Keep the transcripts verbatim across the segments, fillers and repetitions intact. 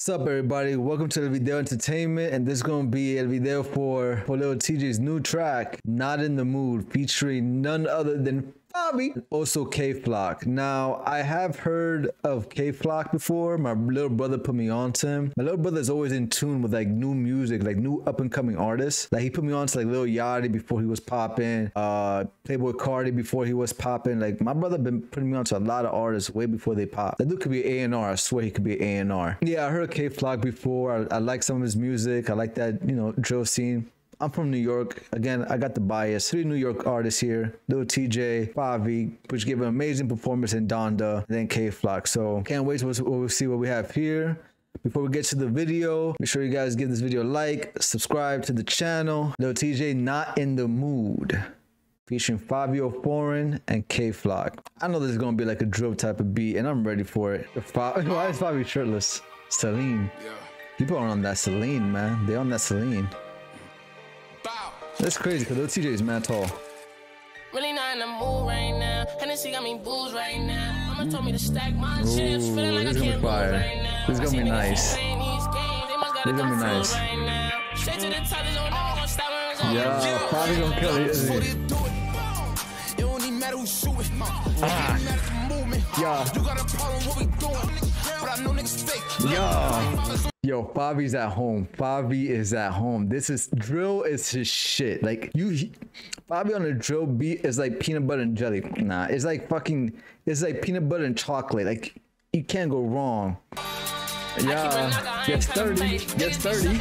What's up, everybody? Welcome to the Video Entertainment, and this is gonna be a video for for little T J's new track, "Not in the Mood," featuring none other than Fivio, also K-Flock. Now, I have heard of K-Flock before. My little brother put me on to him. My little brother is always in tune with like new music, like new up and coming artists. Like he put me on to like Lil Yachty before he was popping, uh, Playboy Cardi before he was popping. Like my brother been putting me on to a lot of artists way before they pop. That dude could be A and R. I swear he could be A and R. Yeah, I heard K-Flock before. I, I like some of his music. I like that, you know, drill scene. I'm from New York. Again, I got the bias. Three New York artists here. Lil Tjay, Fivio, which gave an amazing performance in Donda, and then K-Flock. So can't wait to we'll see what we have here. Before we get to the video, make sure you guys give this video a like, subscribe to the channel. Lil Tjay, "Not in the Mood," featuring Fivio Foreign and K-Flock. I know this is gonna be like a drill type of beat, and I'm ready for it. Why is Fivio shirtless? Celine. Yeah. People are on that Celine, man. They on that Celine. That's crazy because Lil Tjay is mad tall. Really not in the mood right now. Hennessy got me booze right now. Mama told me to stack my chips. Feeling like I can't move right now. This is gonna be nice. This is gonna be nice. Straight to the top, there's no never gonna stop. Yeah, Fivio gonna kill it, isn't he? It don't even matter who's shooting. Ah. It matters the movement. Yeah. You got a problem, what we doing? But I know niggas fake. Yo. Yo, Fivio's at home. Fivio is at home. This is drill is his shit. Like you, Fivio on a drill beat is like peanut butter and jelly. Nah, it's like fucking. It's like peanut butter and chocolate. Like you can't go wrong. Yeah, gets thirty. Gets thirty.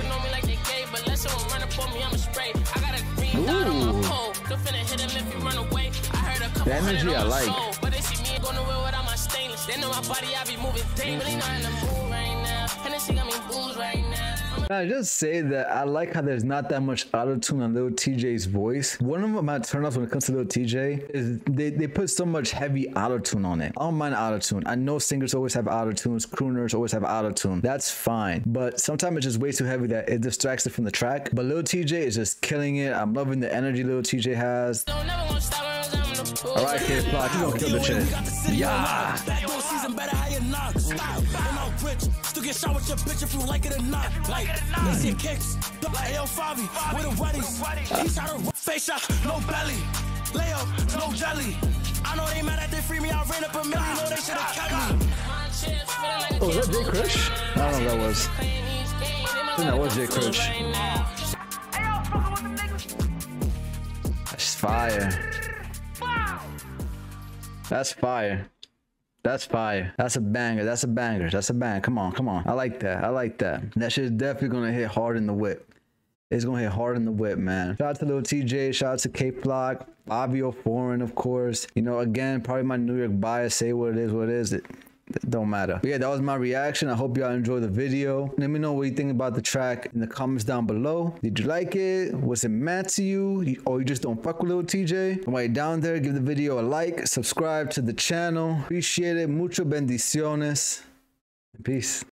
Ooh. The energy I like. I just say that I like how there's not that much auto-tune on Lil Tjay's voice. One of my turn-offs when it comes to Lil Tjay is they, they put so much heavy auto-tune on it. I don't mind auto-tune. I know singers always have auto-tunes, crooners always have auto-tune. That's fine. But sometimes it's just way too heavy that it distracts it from the track. But Lil Tjay is just killing it. I'm loving the energy Lil Tjay has. Alright, K-Flock, you gonna kill the shit. Yeah! Still get shot with your bitch if you like it or not. Like, easy kicks. Like, yo, Fivio, with the weddings. He shot a face shot, no belly. Lay up, no jelly. I know they mad at they free me. I ran up a million, know they should have kept me. Oh, is that Jay Crush? I don't know if that was. I think that was Jay Crush. That's fire. That's fire. That's fire. That's a banger. That's a banger. That's a bang. Come on, come on. I like that. I like that. That shit's definitely gonna hit hard in the whip. It's gonna hit hard in the whip, man. Shout out to Lil Tjay. Shout out to K-Flock. Fivio Foreign, of course. You know, again, probably my New York bias. Say what it is, what it is. It, it don't matter. But yeah, that was my reaction. I hope y'all enjoyed the video. Let me know what you think about the track in the comments down below. Did you like it? Was it mad to you? Or you just don't fuck with Lil Tjay? While you're down there, give the video a like, subscribe to the channel. Appreciate it. Mucho bendiciones. Peace.